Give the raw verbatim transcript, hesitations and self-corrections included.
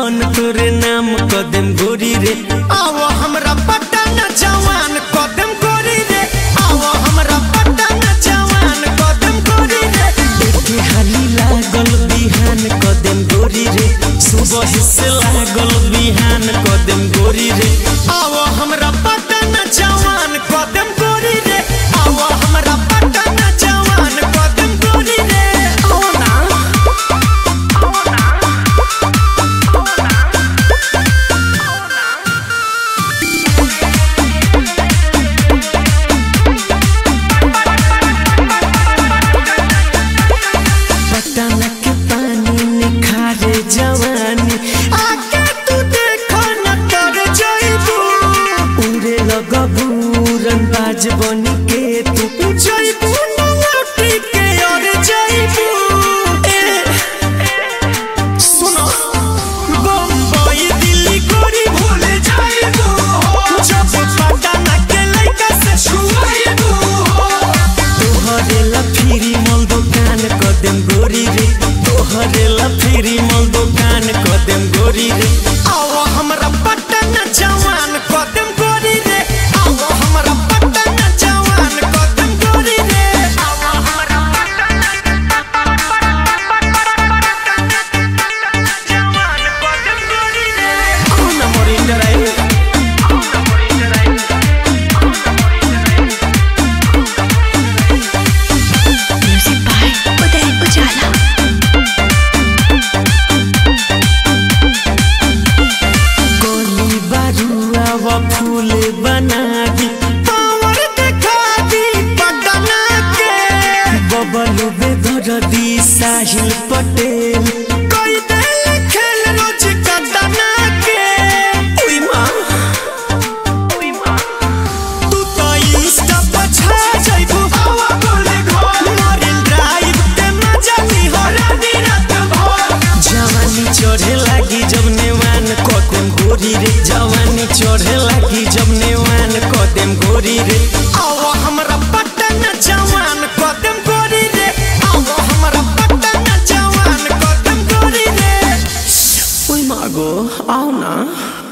धन तोरे नाम कदम गोरी रे। आओ हमरा पटन जवान कदम गोरी रे। आओ हमरा पटन जवान कदम गोरी रे। एके हाली लागल बिहान कदम गोरी रे। सुबह से लागल बिहान कदम गोरी रे। आओ हमरा पटन जवान कदम गोरी रे। आओ हमरा पटन जवान कदम गोरी रे। आओ ना पटना के पानी निखारे जवानी आके तू देखो न कर जाइबू। उड़े लगबू रंगबाज बनी के तू जाइबू न लौटी के और जाइबू। ए सुनो बम्बई दिल्ली गोरी भूल जाइबू। जब पटना के लइका से छुआइबू। तोहरे लफिरी मल दुकान कदम गोरी रे। तोहरे लफिरी मल दुकान कदम गोरी रे। आओ हमरा पटन जवान कदम गोरी रे। आओ हमरा पटन जवान कदम गोरी रे। आओ हमरा पटन जवान कदम गोरी रे। आओ ना मोरी डराई। म्यूजिक बाय उदय उजाला। गोली बारुआ व फूल बना दी पावर दिखा दी पटना के। बबलू बेदर्दी साहिल पटेल कोई दिल खेल रोज कटना के। उई माँ उई माँ तू तो इंस्टा पर छा जाइबू। आवा बोले घर मरीन ड्राइव ते मजा ली हो रानी रात भर। जवानी चढ़े लागी जब नेवान कदम गोरी रे। जवानी चढ़े लागी जब नेवान कदम गोरी रे। आओ हमरा पटन जवान कदम गोरी रे। आओ हमरा पटन जवान कदम गोरी रे। ओई मागो आओ ना।